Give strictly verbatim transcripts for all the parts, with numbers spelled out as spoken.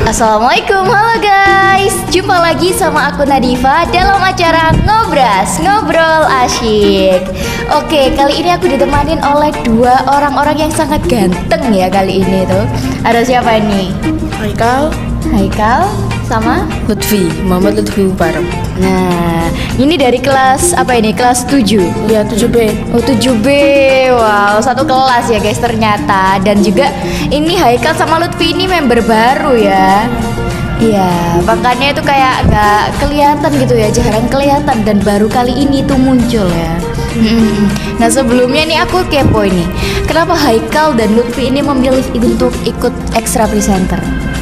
Assalamualaikum, halo guys. Jumpa lagi sama aku Nadifa dalam acara Ngobras, Ngobrol Asyik. Oke, kali ini aku ditemanin oleh dua orang-orang yang sangat ganteng ya kali ini tuh. Ada siapa ini? Haikal, Haikal sama Lutfi, Muhammad Lutfi Mubarak. Nah, ini dari kelas apa ini? Kelas tujuh. Ya, tujuh B. Oh tujuh B, wow satu kelas ya guys ternyata. Dan juga ini Haikal sama Lutfi ini member baru ya. Iya, makanya itu kayak gak kelihatan gitu ya, jarang kelihatan dan baru kali ini tuh muncul ya. Hmm. Nah sebelumnya nih aku kepo ini, kenapa Haikal dan Lutfi ini memilih untuk ikut extra presenter?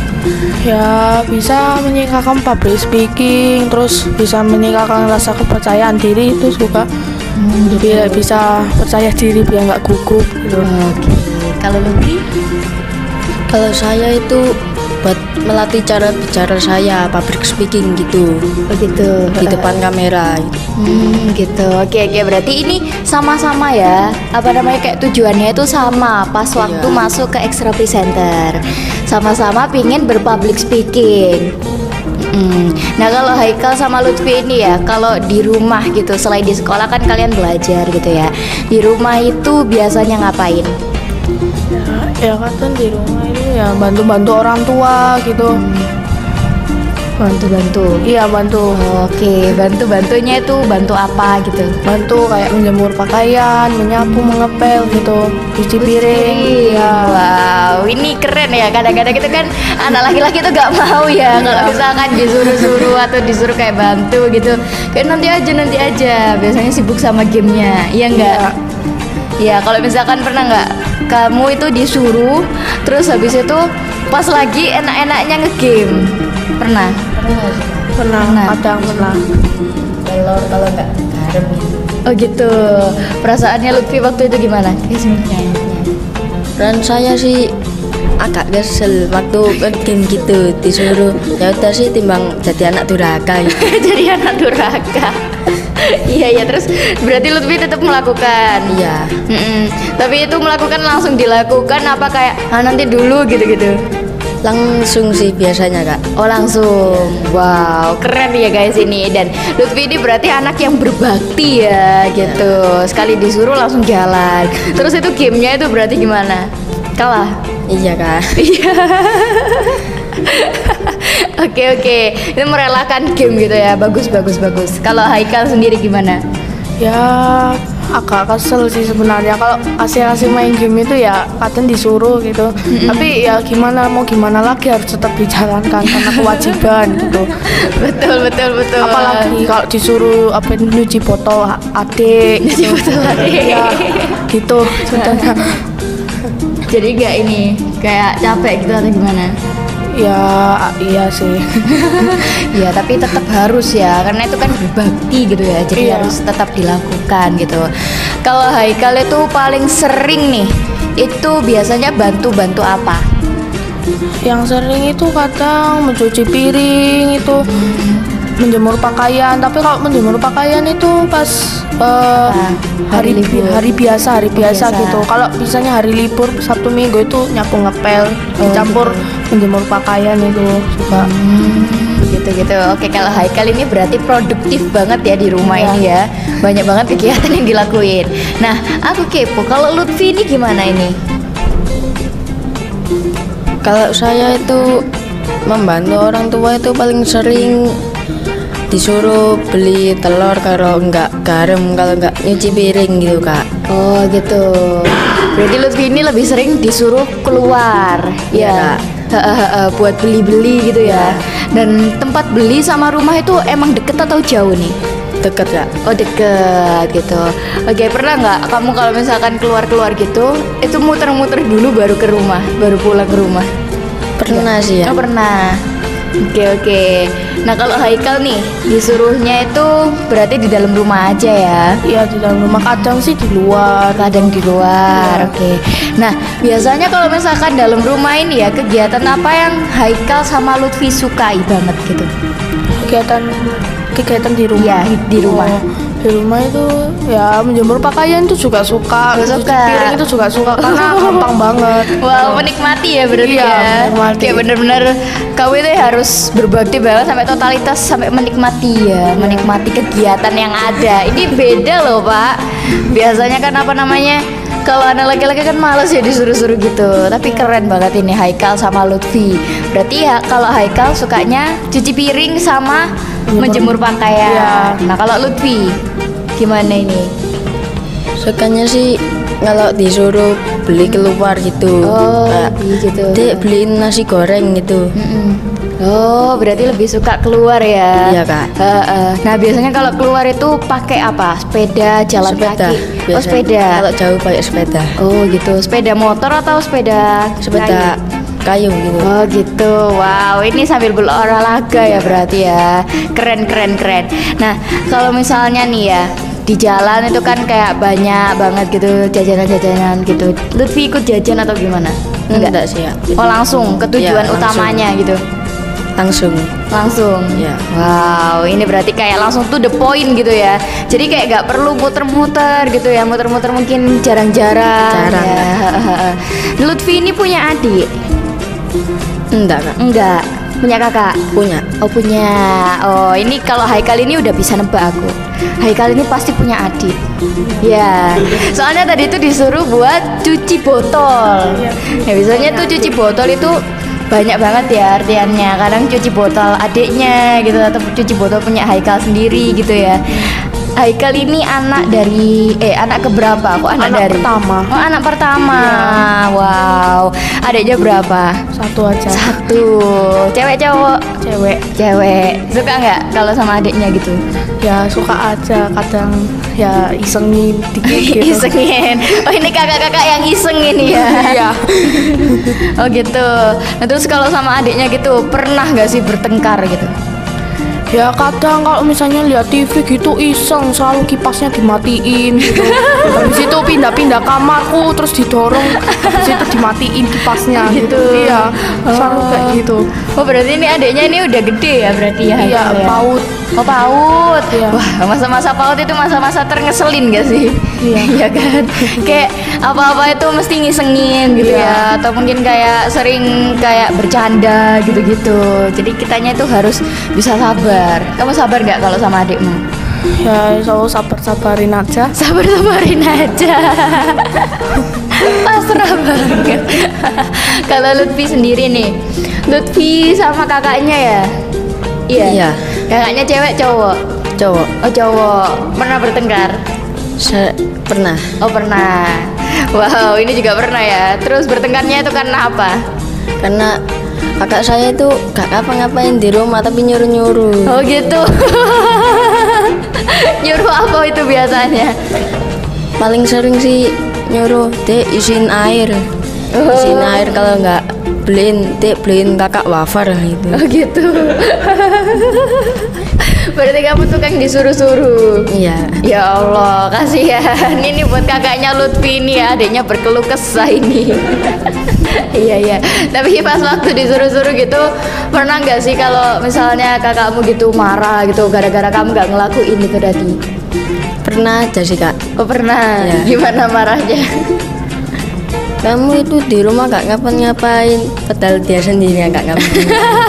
Ya, bisa meningkatkan public speaking, terus bisa meningkatkan rasa kepercayaan diri itu juga. Hmm, gitu. Biar bisa percaya diri biar nggak gugup gitu. Oke, kalau Lutfi? Kalau saya itu buat melatih cara bicara saya, public speaking gitu, Oh gitu. di depan kamera gitu. Hmm gitu. Oke oke berarti ini sama-sama ya. Apa namanya kayak tujuannya itu sama pas waktu Iya. masuk ke extra presenter. Sama-sama pingin berpublic speaking. Hmm. Nah kalau Haikal sama Lutfi ini ya, kalau di rumah gitu selain di sekolah kan kalian belajar gitu ya. Di rumah itu biasanya ngapain? Ya, ya kan di rumah ini ya bantu-bantu orang tua gitu. Bantu-bantu. Iya, bantu. Oke, bantu-bantunya itu bantu apa gitu? Bantu kayak menjemur pakaian, menyapu, mengepel gitu, cuci piring. Ya, wow, ini keren ya. Kadang-kadang itu kan anak laki-laki tuh gak mau ya kalau misalkan disuruh-suruh atau disuruh kayak bantu gitu. Kayak nanti aja, nanti aja. Biasanya sibuk sama gamenya, iya enggak? Ya, kalau misalkan pernah nggak kamu itu disuruh, terus habis itu pas lagi enak-enaknya ngegame, pernah? Pernah, Pernah. kadang pernah. Telur kalau nggak garam gitu. Oh gitu. Perasaannya Lutfi waktu itu gimana? Dan saya sih agak kesel waktu game gitu disuruh, ya udah sih timbang jadi anak durhaka gitu. Jadi anak durhaka. Iya iya terus berarti Lutfi tetap melakukan. Iya. Mm-mm. Tapi itu melakukan langsung dilakukan apa kayak ah, nanti dulu gitu-gitu? Langsung sih biasanya kak. Oh langsung. Wow keren ya guys ini. Dan Lutfi ini berarti anak yang berbakti ya gitu. Sekali disuruh langsung jalan. Terus itu gamenya itu berarti gimana? Kalah? Iya kak. Iya. Oke oke, itu merelakan game gitu ya, bagus bagus bagus. Kalau Haikal sendiri gimana? Ya, agak kesel sih sebenarnya kalau asik-asik main game itu ya kadang disuruh gitu. Tapi ya gimana mau gimana lagi harus tetap dijalankan karena kewajiban gitu. Betul betul betul. Apalagi kalau disuruh apa nyuci botol adik, Nyuci botol adik. Ya, gitu contohnya. Jadi nggak ini kayak capek gitu atau gimana? Ya, iya sih. Ya tapi tetap harus ya, karena itu kan berbakti gitu ya. Jadi Iya. harus tetap dilakukan gitu. Kalau Haikal itu paling sering nih, itu biasanya bantu-bantu apa? Yang sering itu kadang mencuci piring itu, menjemur pakaian. Tapi kalau menjemur pakaian itu pas eh, Hari hari libur. hari biasa hari biasa, biasa. gitu. Kalau misalnya hari libur Sabtu Minggu itu nyapu ngepel, Oh, dicampur gitu. menjemur pakaian itu juga. Gitu gitu. Oke kalau Haikal ini berarti produktif banget ya di rumah Iya. ini ya. Banyak banget kegiatan yang dilakuin. Nah aku kepo. Kalau Lutfi ini gimana ini? Kalau saya itu membantu orang tua itu paling sering disuruh beli telur kalau enggak garam, kalau enggak nyuci piring gitu kak. Oh gitu. Berarti Lutfi ini lebih sering disuruh keluar, Iya, ya, Heeh, buat beli-beli gitu ya. Dan tempat beli sama rumah itu emang deket atau jauh nih? Deket kak. Oh deket gitu. Oke pernah nggak kamu kalau misalkan keluar-keluar gitu, itu muter-muter dulu baru ke rumah, baru pulang ke rumah? Pernah sih ya. Oh pernah. Oke oke. Nah kalau Haikal nih disuruhnya itu berarti di dalam rumah aja ya? Iya, di dalam rumah, kadang sih di luar. Kadang di luar. Iya. Oke. Nah biasanya kalau misalkan dalam rumah ini ya kegiatan apa yang Haikal sama Lutfi sukai banget gitu? Kegiatan kegiatan di rumah. Iya di rumah. Oh, Di rumah itu ya menjemur pakaian itu juga suka, Juga cuci suka. piring itu juga suka karena gampang banget. Wow, menikmati ya berarti Iya, ya. menikmati. Kayak bener-bener kau itu harus berbakti banget sampai totalitas sampai menikmati ya, menikmati kegiatan yang ada. Ini beda loh Pak. Biasanya kan apa namanya? Kalau anak laki-laki kan males ya disuruh-suruh gitu. Tapi keren banget ini Haikal sama Lutfi. Berarti ya kalau Haikal sukanya cuci piring sama menjemur pakaian. Iya. Nah kalau Lutfi gimana ini? Sukanya sih kalau disuruh beli keluar gitu. Oh, Kayak, iya gitu. Dek beliin nasi goreng gitu. Mm-mm. Oh, berarti lebih suka keluar ya? Iya, Kak. Heeh. Nah, biasanya kalau keluar itu pakai apa? Sepeda, jalan Sepeda. kaki. Oh, biasanya. sepeda. Kalau jauh pakai sepeda. Oh, gitu. Sepeda motor atau sepeda? Sepeda kayu gitu. Oh gitu, wow ini sambil berolahraga ya berarti ya. Keren keren keren. Nah kalau misalnya nih ya di jalan itu kan kayak banyak banget gitu jajanan-jajanan gitu. Lutfi ikut jajan atau gimana? Enggak sih ya. Oh langsung ke tujuan Iya, langsung. utamanya gitu. Langsung. Langsung. Iya. Wow, ini berarti kayak langsung to the point gitu ya. Jadi kayak gak perlu muter-muter gitu ya. Muter-muter mungkin jarang-jarang. Jarang, Ya. Lutfi ini punya adik? Enggak, Kak. Enggak. Punya kakak? Punya. Oh punya. Oh ini kalau Haikal ini udah bisa nebak aku. Haikal ini pasti punya adik. Ya. Soalnya tadi itu disuruh buat cuci botol. Ya biasanya tuh cuci botol itu banyak banget ya artiannya. Kadang cuci botol adiknya gitu atau cuci botol punya Haikal sendiri gitu ya. Haikal ini anak dari eh anak keberapa? Kok anak, Anak dari pertama. Oh anak pertama. Wow. Adiknya berapa? Satu aja. Satu. Cewek cowok? Cewek. Cewek. Suka nggak kalau sama adiknya gitu? Ya suka aja, kadang ya isengin dikit gitu. Isengin. Oh ini kakak-kakak yang iseng ini ya. Iya. Oh gitu. Nah terus kalau sama adiknya gitu pernah nggak sih bertengkar gitu? Ya kadang kalau misalnya lihat T V gitu iseng selalu kipasnya dimatiin gitu. Habis itu pindah-pindah kamarku terus didorong, habis itu dimatiin kipasnya gitu. Gitu. Iya, selalu Oh. kayak gitu. Oh berarti ini adiknya ini udah gede ya berarti ya? Iya, Haikal ya? PAUD. Oh PAUD. Iya. Wah masa-masa PAUD itu masa-masa terngeselin gak sih? Iya. Iya kan? Kayak apa-apa itu mesti ngisengin gitu Iya. ya. Atau mungkin kayak sering kayak bercanda gitu-gitu. Jadi kitanya itu harus bisa sabar. Kamu sabar nggak kalau sama adikmu? Ya selalu sabar-sabarin aja. Sabar-sabarin aja. Pasrah banget. Kalau Lutfi sendiri nih, Lutfi sama kakaknya ya? Iya. Iya. Kakaknya cewek cowok? Cowok. Oh cowok. Pernah bertengkar? Se- pernah. Oh pernah. Wow ini juga pernah ya. Terus bertengkarnya itu karena apa? Karena kakak saya itu gak ngapa-ngapain di rumah tapi nyuruh-nyuruh. Oh gitu. Nyuruh apa itu biasanya? Paling sering sih nyuruh, Dek isiin air. Isiin air, kalau nggak beliin, Dek beliin kakak wafer gitu. Oh gitu. Berarti kamu tukang disuruh-suruh. Iya. Ya Allah, kasihan. Ini buat kakaknya Lutfi ini ya, adiknya berkeluh kesah ini. Iya iya. Tapi pas waktu disuruh-suruh gitu, pernah nggak sih kalau misalnya kakakmu gitu marah gitu gara-gara kamu nggak ngelakuin itu tadi? Pernah aja sih, Kak. Oh pernah. Iya. Gimana marahnya? Kamu itu di rumah gak ngapa-ngapain, padahal dia sendiri yang gak ngapain.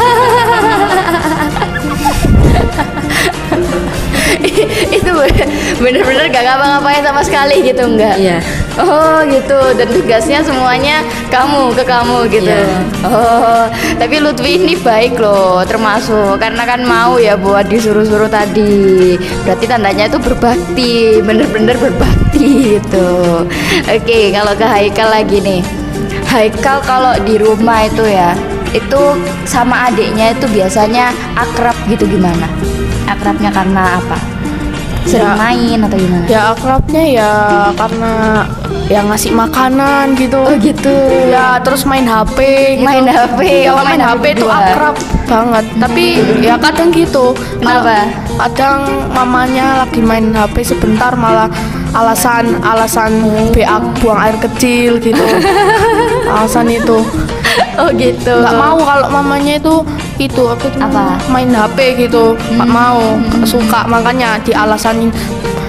Itu bener-bener gak ngapa-ngapain sama sekali gitu enggak? Iya. Oh gitu, dan tugasnya semuanya kamu ke kamu gitu. Iya. Oh, tapi Lutfi ini baik loh, termasuk karena kan mau ya buat disuruh-suruh tadi. Berarti tandanya itu berbakti, bener-bener berbakti gitu. Oke, kalau ke Haikal lagi nih. Haikal kalau di rumah itu ya, itu sama adiknya itu biasanya akrab gitu gimana? Akrabnya karena apa? Sering Ya. main atau gimana? Ya akrabnya ya karena yang ngasih makanan gitu. Oh gitu. Ya terus main H P gitu. Main H P, Ya, oh, main, H P itu berdua. akrab banget. Tapi ya kadang gitu. Kenapa? Kadang mamanya lagi main H P sebentar malah alasan alasan B A buang air kecil gitu. Alasan itu. Oh gitu. Nggak mau kalau mamanya itu itu apa itu Apa? main H P gitu. Nggak mau, nggak suka, makanya dialasanin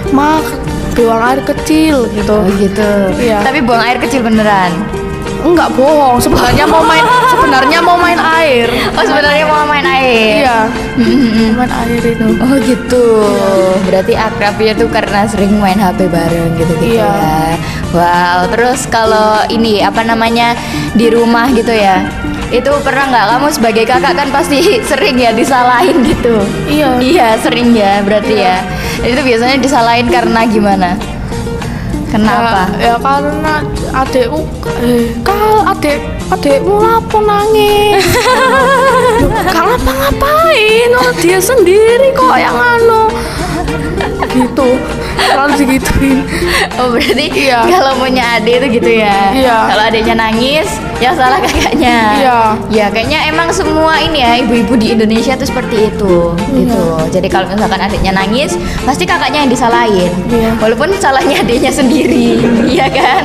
mak buang air kecil gitu. Oh gitu. Iya. Tapi buang air kecil beneran. Enggak bohong, sebenarnya mau main sebenarnya mau main air. Oh sebenarnya mau main air. Iya. Mm-mm. Main air itu. Oh gitu. Berarti akrabnya tuh karena sering main H P bareng gitu-gitu Iya. ya. Wow. Terus kalau ini apa namanya di rumah gitu ya? Itu pernah nggak kamu sebagai kakak kan pasti sering ya disalahin gitu? Iya. Iya sering ya berarti ya. Itu biasanya disalahin karena gimana? Kenapa? Ya, ya karena adekku eh kal adek adekmu lapo nangis. Kalau ngapa-ngapain, oh, dia sendiri kok yang anu. Gitu. Selalu digituin. Oh berarti Iya. kalau punya adik itu gitu ya? Iya. Kalau adiknya nangis, yang salah kakaknya. Iya. Ya kayaknya emang semua ini ya ibu-ibu di Indonesia tuh seperti itu, gitu. Jadi kalau misalkan adiknya nangis, pasti kakaknya yang disalahin. Iya. Walaupun salahnya adiknya sendiri, iya kan?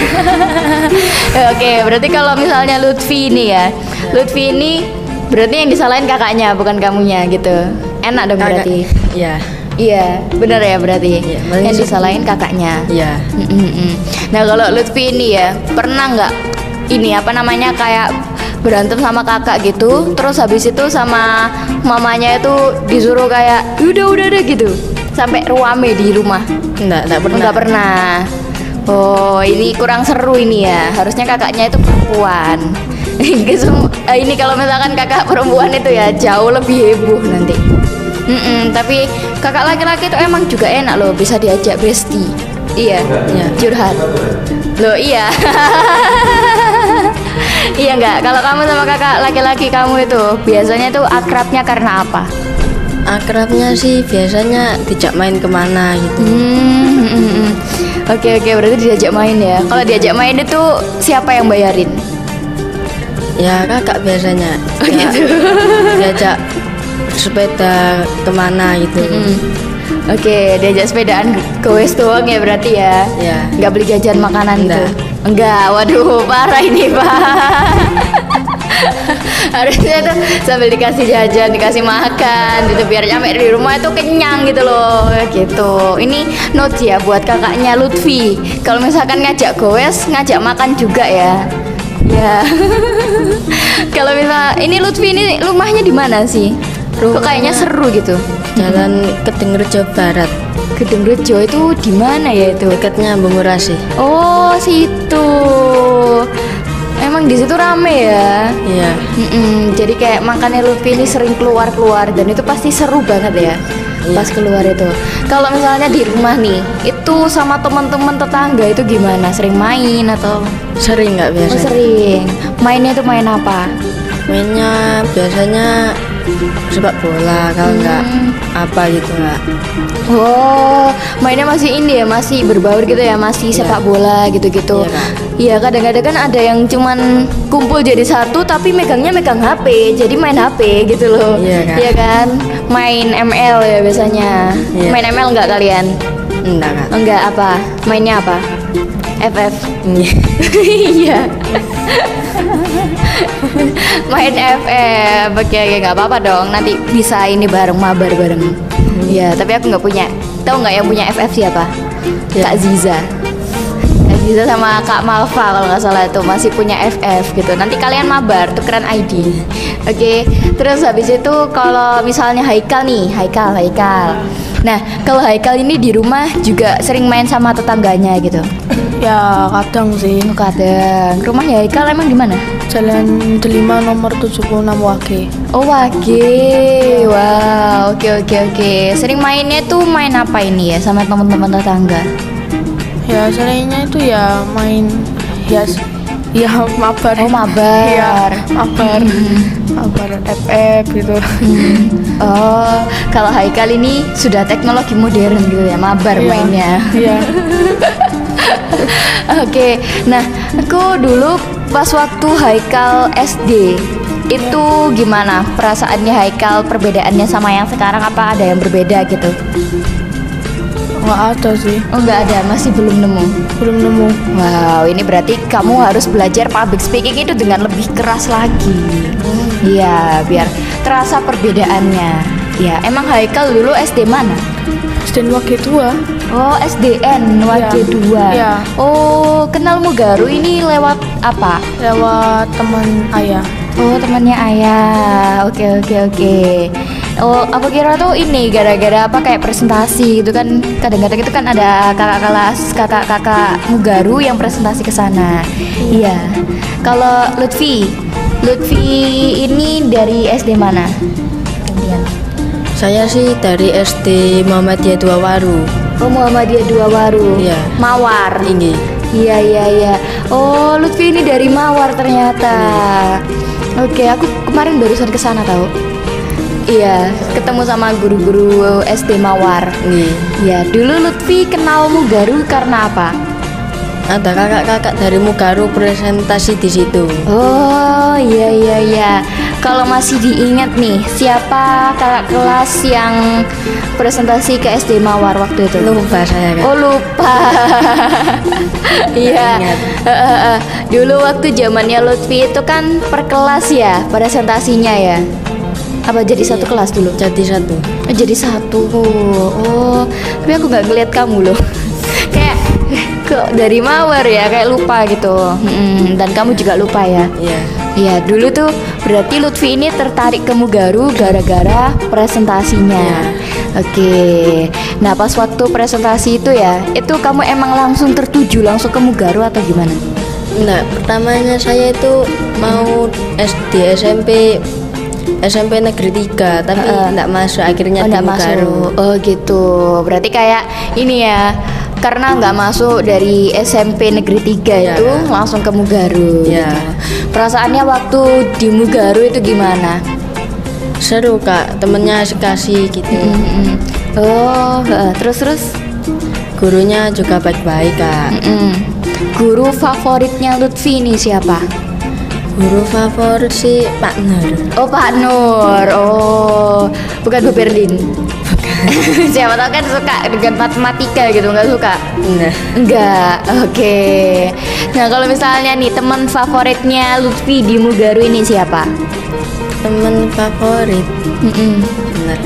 Oke, berarti kalau misalnya Lutfi ini ya, Lutfi ini berarti yang disalahin kakaknya bukan kamunya gitu. Enak dong Kakak- berarti. Iya. Iya, benar ya berarti. Iya, paling yang sih- disalahin kakaknya. Iya. Mm-mm-mm. Nah kalau Lutfi ini ya pernah nggak ini apa namanya kayak berantem sama kakak gitu, terus habis itu sama mamanya itu disuruh kayak udah udah deh gitu, sampai ruame di rumah. Enggak, enggak pernah. Nggak pernah. Oh ini kurang seru ini ya. Harusnya kakaknya itu perempuan. Kesem- eh, ini kalau misalkan kakak perempuan itu ya jauh lebih heboh nanti. Mm-mm, tapi kakak laki-laki itu emang juga enak loh, bisa diajak bestie. Iya, Iya. curhat. Loh iya. Iya enggak? Kalau kamu sama kakak laki-laki kamu itu biasanya tuh akrabnya karena apa? Akrabnya sih biasanya dijak main kemana gitu. Hmm, mm, mm, mm. Oke oke berarti diajak main ya. Kalau diajak main itu siapa yang bayarin? Ya kakak biasanya. Oh, Ya, gitu. diajak sepeda kemana gitu. Hmm. Oke, diajak sepedaan goes doang ya berarti ya? Ya. Nggak beli jajan makanan Enggak. gitu? Enggak, waduh parah ini pak. Harusnya tuh sambil dikasih jajan, dikasih makan gitu biar nyampe di rumah itu kenyang gitu loh, gitu. Ini notes ya buat kakaknya Lutfi. Kalau misalkan ngajak goes, ngajak makan juga ya. Ya. Kalau misal ini Lutfi ini rumahnya di mana sih? Kok kayaknya seru gitu. Jalan Kedungrejo Barat, Gedung Rejo itu di mana ya itu? dekatnya Bungurasi. Oh, situ. Emang di situ rame ya. Iya. Mm-mm, jadi kayak makanya Lutfi ini sering keluar-keluar dan itu pasti seru banget ya. Iya. Pas keluar itu. Kalau misalnya di rumah nih, itu sama teman-teman tetangga itu gimana? Sering main atau Sering nggak oh, biasanya? sering? Mainnya itu main apa? Mainnya biasanya sepak bola, kalau nggak Hmm. apa gitu nggak. Oh, mainnya masih ini ya, masih berbaur gitu ya, masih Iya. sepak bola gitu-gitu. Iya, Kak. Iya, kadang-kadang kan ada yang cuman kumpul jadi satu tapi megangnya megang H P, jadi main H P gitu loh. Iya, Kak. Iya kan? Main M L ya biasanya. Iya. Main M L nggak kalian? Enggak kak. Enggak apa? Mainnya apa? F F. Iya. Iya. Main F F. Oke, oke, nggak apa-apa dong. Nanti bisa ini bareng mabar bareng. Iya, tapi aku nggak punya. Tahu nggak yang punya F F siapa? Ya. Kak Ziza. Kak Ziza sama Kak Malva kalau nggak salah itu masih punya F F gitu. Nanti kalian mabar, tukeran I D. Oke. Terus habis itu kalau misalnya Haikal nih, Haikal, Haikal. Nah, kalau Haikal ini di rumah juga sering main sama tetangganya gitu. Ya kadang sih. Oh, kadang. Rumahnya Haikal emang di mana? Jalan Delima nomor tujuh puluh enam Wage. Oh, Wage. Wow, oke oke oke. Sering mainnya tuh main apa ini ya sama teman-teman tetangga? Ya seringnya itu ya main ya s- ya mabar. Oh, mabar. Iya, mabar. Mabar F F gitu. Oh, kalau Haikal ini sudah teknologi modern gitu ya, mabar Iya. mainnya. Iya. Oke, nah aku dulu pas waktu Haikal S D itu gimana perasaannya Haikal, perbedaannya sama yang sekarang, apa ada yang berbeda gitu? Nggak ada sih. Oh nggak ada, masih belum nemu. Belum nemu. Wow, ini berarti kamu harus belajar public speaking itu dengan lebih keras lagi. Iya, biar terasa perbedaannya. Ya, emang Haikal dulu S D mana? S D N Wage dua. Oh, S D N Wage dua. Iya. Oh, kenal Mugaru ini lewat apa? Lewat teman ayah. Oh, temannya ayah. Oke, oke, oke. Oh, aku kira tuh ini gara-gara apa kayak presentasi gitu kan. Kadang-kadang itu kan ada kakak kelas, kakak-kakak Mugaru yang presentasi ke sana. Iya. Kalau Lutfi, Lutfi ini dari S D mana? Gantian. Saya sih dari S D Muhammadiyah dua Waru. Oh, Muhammadiyah dua Waru. Iya. Mawar. Ini. Iya, iya, iya. Oh, Lutfi ini dari Mawar ternyata. Oke, aku kemarin barusan ke sana tahu. Iya, ketemu sama guru-guru S D Mawar. Nih. Ya, dulu Lutfi kenal Mugaru karena apa? Ada kakak-kakak dari Mugaru presentasi di situ. Oh, iya, iya, iya. Kalau masih diingat nih, siapa kakak kelas yang presentasi ke S D Mawar waktu itu? Lupa saya kan. Oh, lupa. Iya. Ingat. Eh, eh, eh. Dulu waktu zamannya Lutfi itu kan per kelas ya presentasinya ya. Apa jadi satu kelas dulu? Jadi satu. Oh, jadi satu. Oh, tapi aku nggak ngeliat kamu loh. Kayak kok dari Mawar ya, kayak lupa gitu. Mm, dan kamu juga lupa ya. Iya. Iya, dulu tuh berarti Lutfi ini tertarik ke Mugaru gara-gara presentasinya. Iya. Oke. Nah, pas waktu presentasi itu ya, itu kamu emang langsung tertuju langsung ke Mugaru atau gimana? Nah, pertamanya saya itu mau S D S M P S M P Negeri tiga, tapi Heeh. enggak masuk, akhirnya Oh, di nggak Mugaru. masuk. Oh, gitu. Berarti kayak ini ya. Karena nggak masuk dari S M P Negeri tiga Iya. itu langsung ke Mugaru. Iya. Perasaannya waktu di Mugaru itu gimana? Seru Kak, temennya kasih gitu. Mm-mm. Oh, heeh. terus terus. Gurunya juga baik-baik Kak. Mm-mm. Guru favoritnya Lutfi ini siapa? Guru favorit sih Pak Nur. Oh, Pak Nur. Oh, bukan Bu Berlin. Siapa tahu kan suka dengan matematika gitu, nggak suka? Nah, Enggak. Oke. Nah, kalau misalnya nih teman favoritnya Lutfi di Mugaru ini siapa? temen favorit. Mm-mm. Bener.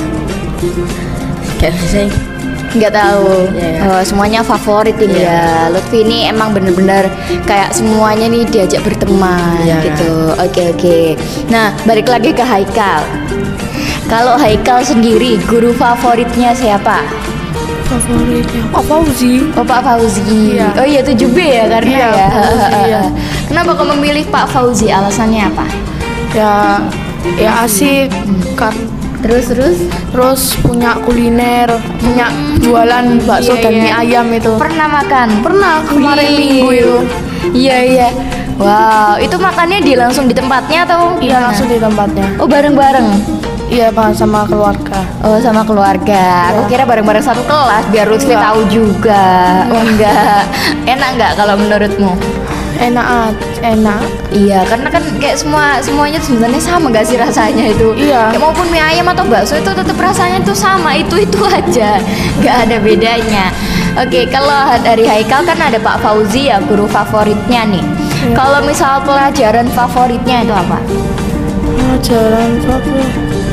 Gak bisa. Nggak tahu. Iya. Oh, semuanya favorit ini ya. Iya. Lutfi ini emang bener-bener kayak semuanya nih diajak berteman Iya. gitu. Oke, oke. Nah, balik lagi ke Haikal. Kalau Haikal sendiri, guru favoritnya siapa? Favoritnya Pak Fauzi. Oh, Pak Fauzi. Iya. Oh iya, tujuh B ya karena Iya, ya. Pak Fauzi, iya. Kenapa kau memilih Pak Fauzi? Alasannya apa? Ya ya asik kan. Terus terus Terus punya kuliner, punya jualan bakso Iya, dan iya. mie ayam itu. pernah makan? Pernah kemarin Wih. minggu itu. Iya, iya. Wow, itu makannya di langsung di tempatnya atau Iya gimana? langsung di tempatnya. Oh, bareng-bareng. Iya Pak, sama keluarga. Oh, sama keluarga. Aku kira bareng-bareng satu kelas biar Lutfi Enggak. tahu juga. Oh, enggak. Enak enggak kalau menurutmu? Enak, ah, enak. Iya, karena kan kayak semua semuanya sebenarnya sama gak sih rasanya itu? Iya. Ya, maupun mie ayam atau bakso itu tetap rasanya itu sama, itu itu aja, nggak ada bedanya. Oke, kalau dari Haikal kan ada Pak Fauzi ya guru favoritnya nih. Iya. Kalau misal pelajaran favoritnya itu apa? Pelajaran favorit,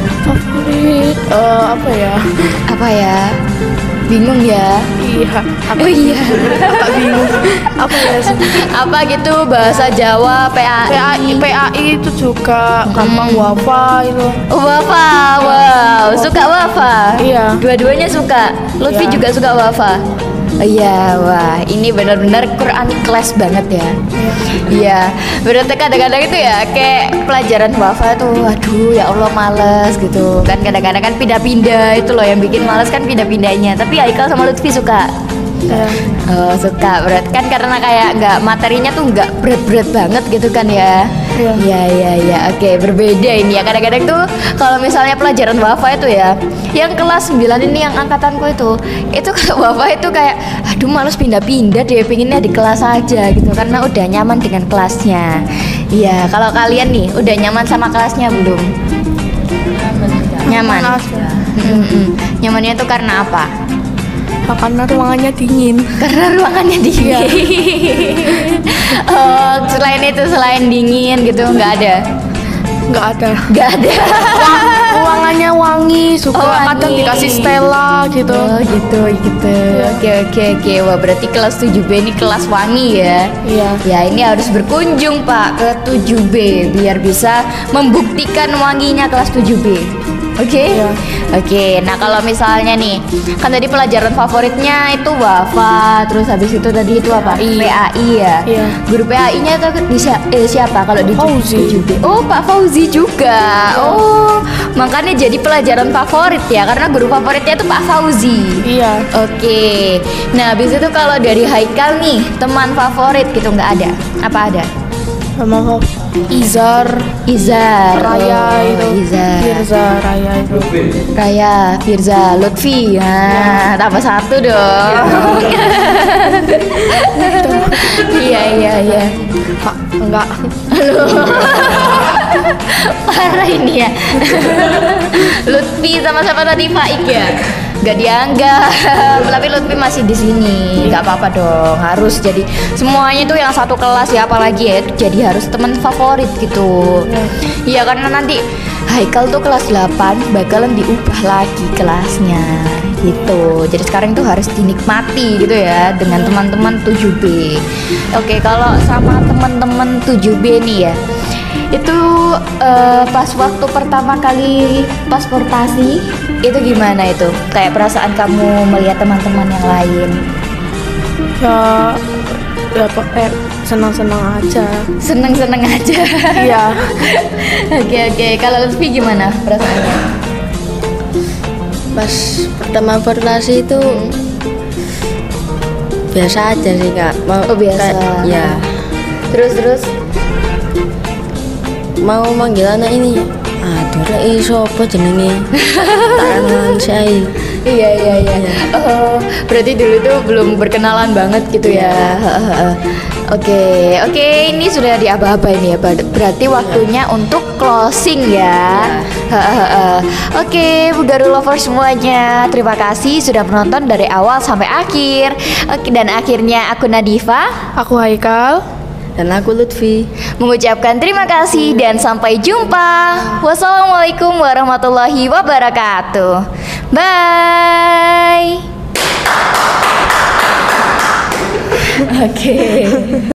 favorit eh, apa ya? Apa ya? Bingung ya? Iya. Apa, Oh iya. apa bingung? Apa ya sih? Apa gitu bahasa Jawa P A I? P A I, P A I itu juga gampang wafa itu. Oh, wafa, wow, suka wafa. Iya. Dua-duanya suka. Lutfi Iya. juga suka wafa. Oh, iya, wah, ini benar-benar Quranic class banget ya. Iya, berarti kadang-kadang itu ya kayak pelajaran wafa tuh, waduh ya Allah males gitu kan, kadang-kadang kan pindah-pindah itu loh yang bikin males kan pindah-pindahnya. Tapi Haikal sama Lutfi suka. Iya. Oh, suka berat kan karena kayak nggak materinya tuh nggak berat-berat banget gitu kan ya. Iya. Iya, iya, iya. Oke, berbeda ini ya. Kadang-kadang tuh kalau misalnya pelajaran wafa itu ya, yang kelas sembilan ini yang angkatanku itu, itu kalau wafa itu kayak aduh males pindah-pindah deh, pengennya di kelas aja gitu karena udah nyaman dengan kelasnya. Iya, kalau kalian nih udah nyaman sama kelasnya belum? Nyaman. aja. Mm-mm. Nyamannya itu karena apa? Ah, karena ruangannya dingin. Karena ruangannya dingin. Oh, selain itu selain dingin gitu nggak ada, Nggak ada. nggak ada. Ruangannya wangi, suka Oh, kadang Ani. dikasih Stella gitu. Oh gitu gitu. Oke oke oke. Wah berarti kelas tujuh B ini kelas wangi ya. Iya. Ya ini harus berkunjung Pak ke tujuh B biar bisa membuktikan wanginya kelas tujuh B. Oke. Iya. Oke. Nah, kalau misalnya nih, kan tadi pelajaran favoritnya itu Wafa, terus habis itu tadi itu apa? I. P A I ya. Iya. Guru P A I-nya itu di si- eh, siapa kalau di Fauzi. tujuh B? Oh, Pak Fauzi juga. Oh, makanya jadi pelajaran favorit ya karena guru favoritnya itu Pak Fauzi. Iya. Oke. Nah, habis itu kalau dari Haikal nih, teman favorit gitu nggak ada? Apa ada? Sama kok Izar, Izar, Raya Oh, itu, Izar, Firza, Raya itu. Raya, Firza, Lutfi. Nah, tambah satu dong. Iya, iya, iya. Pak, enggak. Parah ini ya. Lutfi sama siapa tadi Faik ya? Gak dianggap. Tapi Lutfi masih di sini. Gak apa-apa dong. Harus jadi semuanya tuh yang satu kelas ya, apalagi ya itu jadi harus teman favorit gitu. Iya karena nanti Haikal tuh kelas delapan bakalan diubah lagi kelasnya gitu. Jadi sekarang itu harus dinikmati gitu ya dengan teman-teman tujuh B. Oke, kalau sama teman-teman tujuh B nih ya. Itu eh, pas waktu pertama kali pasportasi itu gimana itu? Kayak perasaan kamu melihat teman-teman yang lain? Ya, ya pakai senang-senang aja. Seneng-seneng aja. Iya. Oke oke. Kalau Lutfi gimana perasaannya? Pas pertama portasi itu biasa aja sih kak. Mau Oh, biasa. kayak- ya Terus terus. mau manggil anak ini. Ah, dora iso apa jenenge? Tangan saya. Iya iya iya. Oh, berarti dulu tuh belum berkenalan banget gitu ya. Oke oke ini sudah di aba-aba ini ya. Ber- Berarti waktunya untuk closing ya. Oke, Bugaru lovers semuanya, terima kasih sudah menonton dari awal sampai akhir. Oke dan akhirnya aku Nadifa Aku Haikal. Dan aku Lutfi. mengucapkan terima kasih dan sampai jumpa. Wassalamualaikum warahmatullahi wabarakatuh. Bye. Oke.